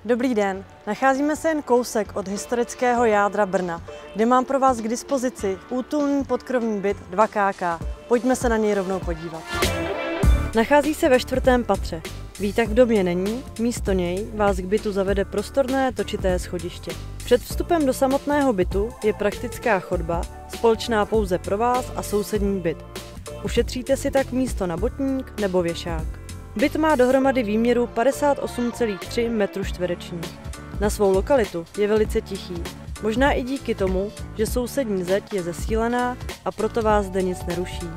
Dobrý den, nacházíme se jen kousek od historického jádra Brna, kde mám pro vás k dispozici útulný podkrovní byt 2KK. Pojďme se na něj rovnou podívat. Nachází se ve 4. patře. Výtah v domě není, místo něj vás k bytu zavede prostorné točité schodiště. Před vstupem do samotného bytu je praktická chodba, společná pouze pro vás a sousední byt. Ušetříte si tak místo na botník nebo věšák. Byt má dohromady výměru 58,3 m². Na svou lokalitu je velice tichý, možná i díky tomu, že sousední zeď je zesílená a proto vás zde nic neruší.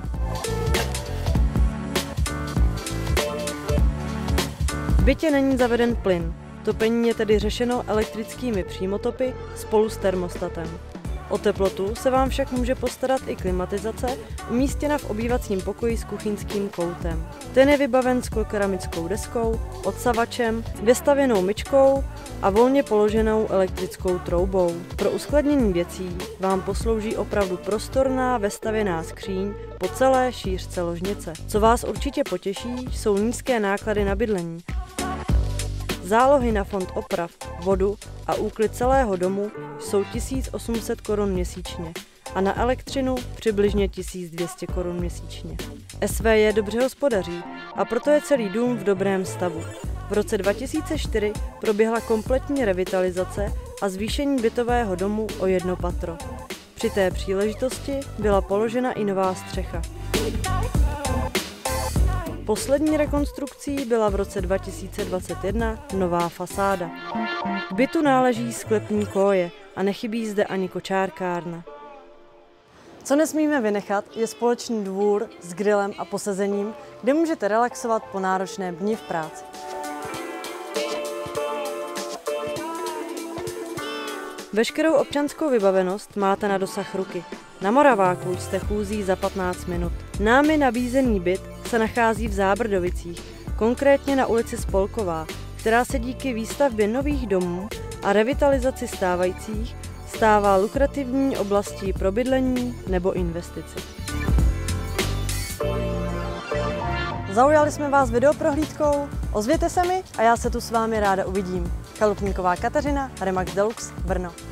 V bytě není zaveden plyn, topení je tedy řešeno elektrickými přímotopy spolu s termostatem. O teplotu se vám však může postarat i klimatizace, umístěna v obývacím pokoji s kuchyňským koutem. Ten je vybaven sklokeramickou deskou, odsavačem, vystavěnou myčkou a volně položenou elektrickou troubou. Pro uskladnění věcí vám poslouží opravdu prostorná vestavěná skříň po celé šířce ložnice. Co vás určitě potěší, jsou nízké náklady na bydlení. Zálohy na fond oprav, vodu a úklid celého domu jsou 1800 korun měsíčně a na elektřinu přibližně 1200 korun měsíčně. SVJ dobře hospodaří a proto je celý dům v dobrém stavu. V roce 2004 proběhla kompletní revitalizace a zvýšení bytového domu o 1 patro. Při té příležitosti byla položena i nová střecha. Poslední rekonstrukcí byla v roce 2021 nová fasáda. K bytu náleží sklepní koje a nechybí zde ani kočárkárna. Co nesmíme vynechat, je společný dvůr s grillem a posezením, kde můžete relaxovat po náročném dni v práci. Veškerou občanskou vybavenost máte na dosah ruky. Na Moraváku jste chůzí za 15 minut. Námi nabízený byt se nachází v Zábrdovicích, konkrétně na ulici Spolková, která se díky výstavbě nových domů a revitalizaci stávajících stává lukrativní oblastí pro bydlení nebo investici. Zaujali jsme vás videoprohlídkou? Ozvěte se mi a já se tu s vámi ráda uvidím. Chalupníková Kateřina, Remax Deluxe, Brno.